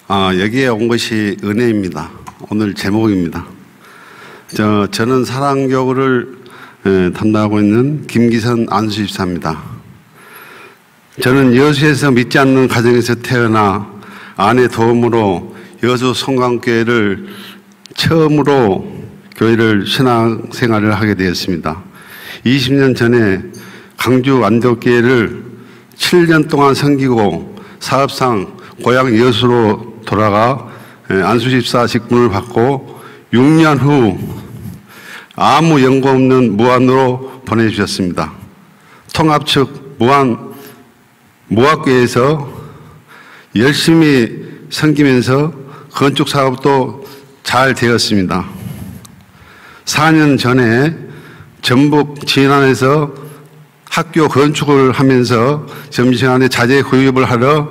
여기에 온 것이 은혜입니다. 오늘 제목입니다. 저는 사랑교구를 담당하고 있는 김기선 안수집사입니다. 저는 여수에서 믿지 않는 가정에서 태어나 아내 도움으로 여수 송강교회를 처음으로 교회를 신앙생활을 하게 되었습니다. 20년 전에 강주 안덕교회를 7년 동안 섬기고 사업상 고향 여수로 돌아가 안수집사 직분을 받고 6년 후 아무 연고 없는 무안으로 보내주셨습니다. 통합 측 무학교에서 열심히 섬기면서 건축 사업도 잘 되었습니다. 4년 전에 전북 진안에서 학교 건축을 하면서 점심시간에 자재 구입을 하러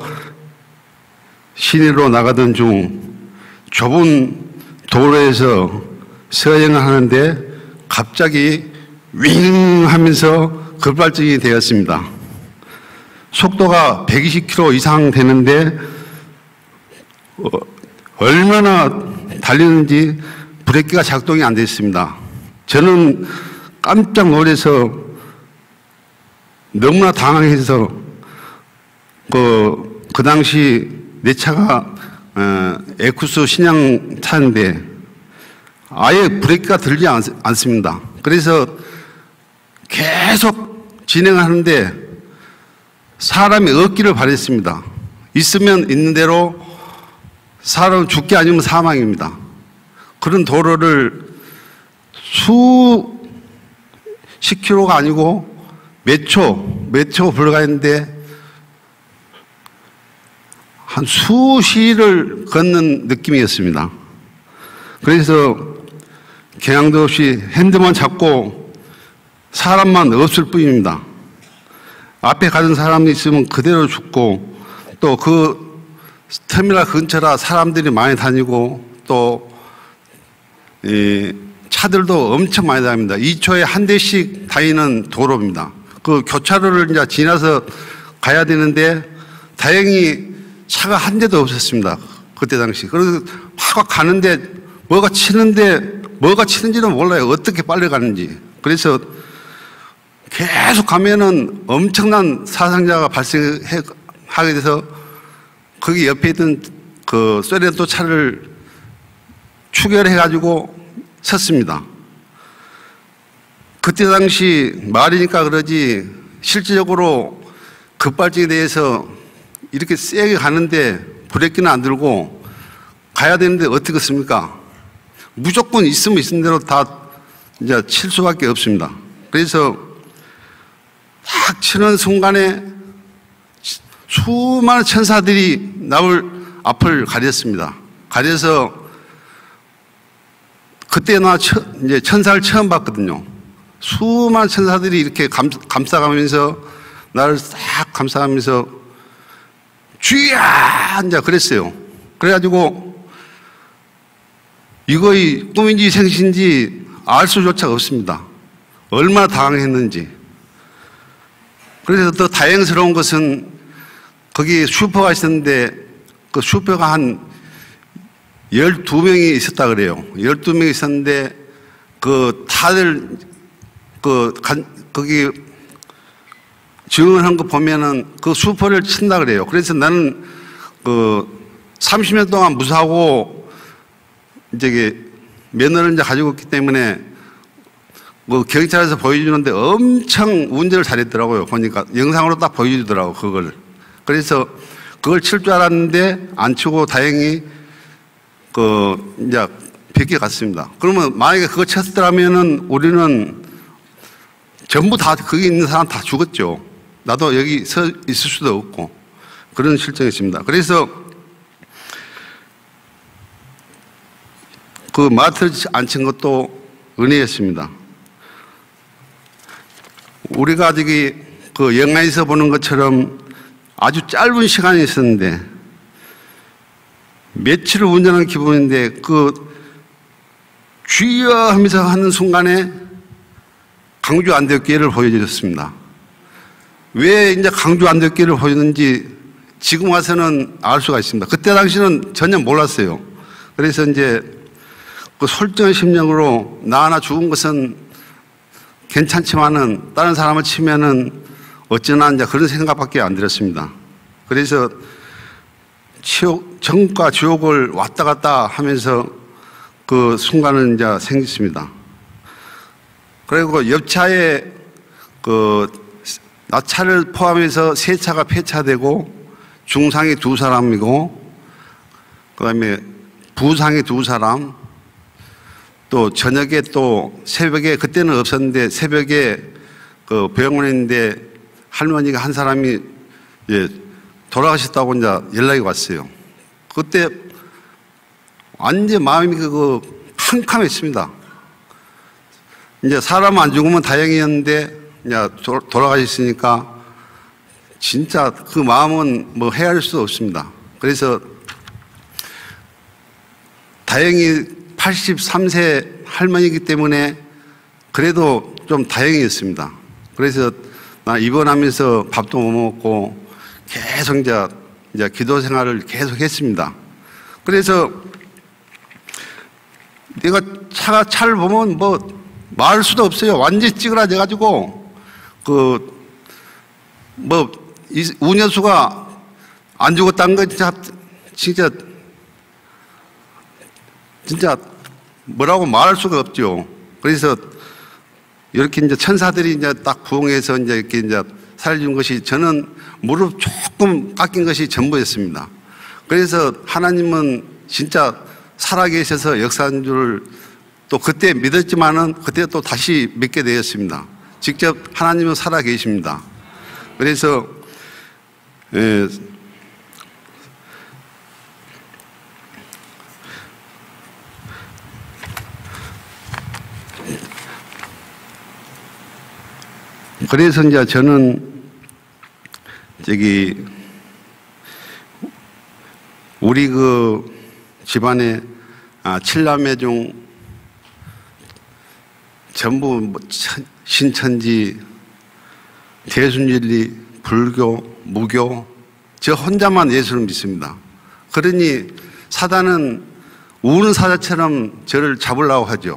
시내로 나가던 중 좁은 도로에서 서행을 하는데 갑자기 윙 하면서 급발진이 되었습니다. 속도가 120km 이상 되는데 얼마나 달리는지 브레이크가 작동이 안 됐습니다. 저는 깜짝 놀라서 너무나 당황해서 그 당시 내 차가 에쿠스 신형 차인데 아예 브레이크가 들지 않습니다. 그래서 계속 진행하는데 사람이 없기를 바랬습니다. 있으면 있는 대로 사람 죽기 아니면 사망입니다. 그런 도로를 수십 킬로가 아니고 몇 초 불가했는데 한 수시를 걷는 느낌이었습니다. 그래서 경향도 없이 핸드만 잡고 사람만 없을 뿐입니다. 앞에 가는 사람이 있으면 그대로 죽고 또 그 터미널 근처라 사람들이 많이 다니고 또 차들도 엄청 많이 다닙니다. 2초에 한 대씩 다니는 도로입니다. 그 교차로를 이제 지나서 가야 되는데 다행히 차가 한 대도 없었습니다. 그때 당시. 그래서 확 가는데 뭐가 치는지는 몰라요. 어떻게 빨리 가는지. 그래서 계속 가면은 엄청난 사상자가 발생하게 돼서 거기 옆에 있던 그 소련도 차를 추결해가지고 섰습니다. 그때 당시 말이니까 그러지 실질적으로 급발진에 대해서 이렇게 세게 가는데 브레이크는 안 들고 가야 되는데 어떻게 습니까? 무조건 있으면 있는 대로 다 이제 칠 수밖에 없습니다. 그래서 딱 치는 순간에 수많은 천사들이 나올 앞을 가렸습니다. 가려서 그때 나 이제 천사를 처음 봤거든요. 수많은 천사들이 이렇게 감싸가면서 나를 싹 감싸가면서 주야! 이제 그랬어요. 그래가지고 이거의 꿈인지 생신지 알 수조차 없습니다. 얼마나 당황했는지. 그래서 더 다행스러운 것은 거기 슈퍼가 있었는데 그 슈퍼가 한 12명이 있었다 그래요. 12명이 있었는데 다들 거기 증언한 거 보면은 그 슈퍼를 친다 그래요. 그래서 나는 30년 동안 무사하고 이제 면허를 이제 가지고 있기 때문에 경찰에서 보여주는데 엄청 운전을 잘했더라고요. 보니까 영상으로 딱 보여주더라고 그걸. 그래서 그걸 칠 줄 알았는데 안 치고 다행히 이제 벗겨갔습니다. 그러면 만약에 그거 쳤더라면은 우리는 전부 다 거기 있는 사람 다 죽었죠. 나도 여기 서 있을 수도 없고 그런 실정이었습니다. 그래서 그 마트를 안 친 것도 은혜였습니다. 우리가 저기 그 영화에서 보는 것처럼 아주 짧은 시간이 있었는데 며칠을 운전하는 기분인데 주여 하면서 하는 순간에 강주 안덕교회를 보여주셨습니다. 왜 이제 강주 안덕교회를 보였는지 지금 와서는 알 수가 있습니다. 그때 당시는 전혀 몰랐어요. 그래서 이제 그 솔직한 심령으로 나 하나 죽은 것은 괜찮지만은 다른 사람을 치면은 어쩌나 이제 그런 생각밖에 안 들었습니다. 그래서 정과 지옥을 왔다 갔다 하면서 그 순간은 이제 생겼습니다. 그리고 옆차에 나 차를 포함해서 3차가 폐차되고 중상이 2사람이고 그다음에 부상이 2사람 또 저녁에 또 새벽에 그때는 없었는데 새벽에 그 병원에 있는데 할머니가 한 사람이 돌아가셨다고 이제 연락이 왔어요. 그때 완전 마음이 캄캄했습니다. 이제 사람 안 죽으면 다행이었는데 이제 돌아가셨으니까 진짜 그 마음은 뭐 헤아릴 수 없습니다. 그래서 다행히 83세 할머니이기 때문에 그래도 좀 다행이었습니다. 그래서 나 입원하면서 밥도 못 먹고 계속 이제 기도 생활을 계속 했습니다. 그래서 내가 차를 보면 뭐 말할 수도 없어요. 완전히 찌그러져가지고 운여수가 안 죽었다는 거 진짜 뭐라고 말할 수가 없죠. 그래서 이렇게 이제 천사들이 이제 딱 부응해서 이제 이렇게 이제 살려준 것이 저는 무릎 조금 깎인 것이 전부였습니다. 그래서 하나님은 진짜 살아계셔서 역사한 줄 또 그때 믿었지만은 그때 또 다시 믿게 되었습니다. 직접 하나님은 살아계십니다. 그래서 그래서 이제 저는 우리 그 집안에 7남매 중 전부 신천지, 대순진리, 불교, 무교 저 혼자만 예수를 믿습니다. 그러니 사단은 우는 사자처럼 저를 잡으려고 하죠.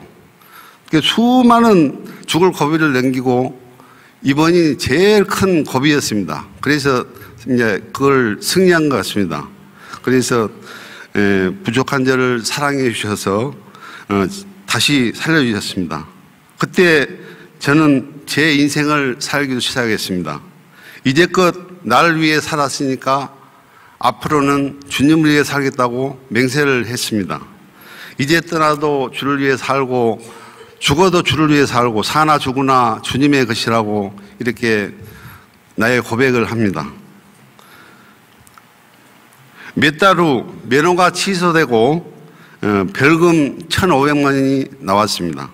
수많은 죽을 고비를 넘기고 이번이 제일 큰 고비였습니다. 그래서 이제 그걸 승리한 것 같습니다. 그래서 부족한 저를 사랑해 주셔서 다시 살려주셨습니다. 그때 저는 제 인생을 살기도 시작했습니다. 이제껏 나를 위해 살았으니까 앞으로는 주님을 위해 살겠다고 맹세를 했습니다. 이제 떠나도 주를 위해 살고 죽어도 주를 위해 살고 사나 죽으나 주님의 것이라고 이렇게 나의 고백을 합니다. 몇 달 후 면허가 취소되고 벌금 1,500만 원이 나왔습니다.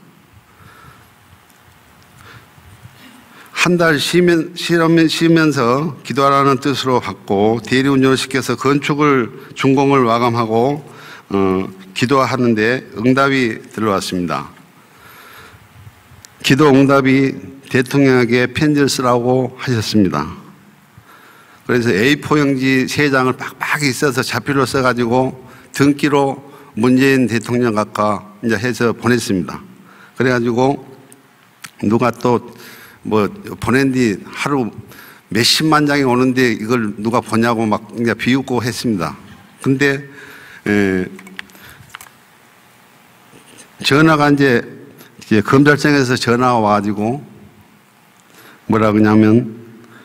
한 달 쉬면서 기도하라는 뜻으로 받고 대리운전을 시켜서 건축을 준공을 마감하고 기도하는데 응답이 들어왔습니다. 기도 응답이 대통령에게 편지를 쓰라고 하셨습니다. 그래서 A4 용지 3장을 빡빡이 써서 자필로 써가지고 등기로 문재인 대통령 각하 이제 해서 보냈습니다. 그래가지고 누가 또 뭐 보낸 뒤 하루 몇십만 장이 오는데 이걸 누가 보냐고 막 이제 비웃고 했습니다. 근데 전화가 이제 검찰청에서 전화가 와가지고 뭐라 그러냐면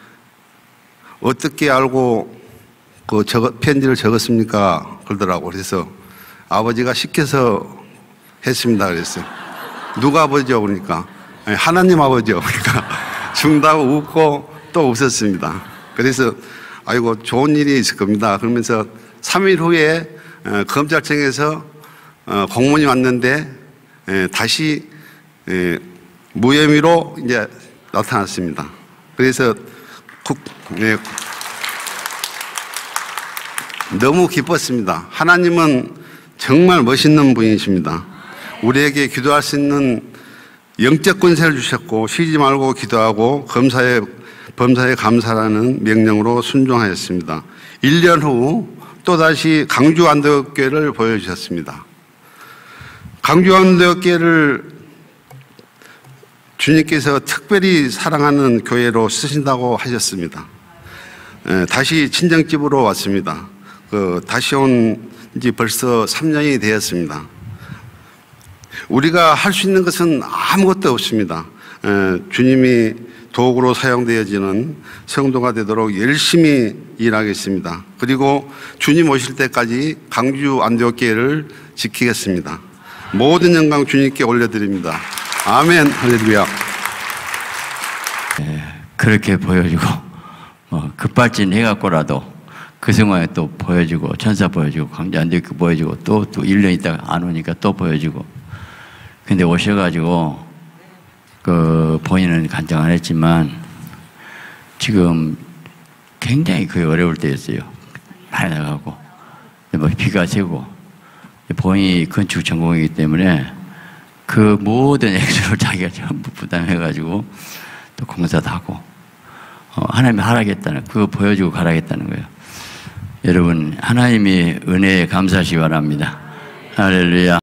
어떻게 알고 그 편지를 적었습니까? 그러더라고. 그래서 아버지가 시켜서 했습니다. 그랬어요. 누가 아버지요? 그러니까 하나님 아버지요. 그러니까 중다고 웃고 또 웃었습니다. 그래서 아이고 좋은 일이 있을 겁니다. 그러면서 3일 후에 검찰청에서 공문이 왔는데 다시 무혐의로 이제 나타났습니다. 그래서 너무 기뻤습니다. 하나님은 정말 멋있는 분이십니다. 우리에게 기도할 수 있는 영적 권세를 주셨고 쉬지 말고 기도하고 범사에 감사라는 명령으로 순종하였습니다. 1년 후 또다시 강주 안덕교회를 보여주셨습니다. 강주 안덕교회를 주님께서 특별히 사랑하는 교회로 쓰신다고 하셨습니다. 다시 친정집으로 왔습니다. 다시 온 지 벌써 3년이 되었습니다. 우리가 할 수 있는 것은 아무것도 없습니다. 주님이 도구로 사용되어지는 성도가 되도록 열심히 일하겠습니다. 그리고 주님 오실 때까지 강주 안디옥교회를 지키겠습니다. 모든 영광 주님께 올려드립니다. 아멘. 할렐루야. 그렇게 보여주고 급발진 해갖고라도 그 순간에 또 보여주고 천사 보여주고 강주 안디옥교회 보여주고 또 1년 있다가 안 오니까 또 보여주고. 근데 오셔가지고 본인은 간증 안 했지만 지금 굉장히 그게 어려울 때였어요. 많이 나가고 비가 새고 본인이 건축 전공이기 때문에 그 모든 액수를 자기가 전부 부담해가지고 또 공사도 하고 하나님이 하라겠다는 그거 보여주고 가라겠다는 거예요. 여러분 하나님이 은혜에 감사하시기 바랍니다. 할렐루야.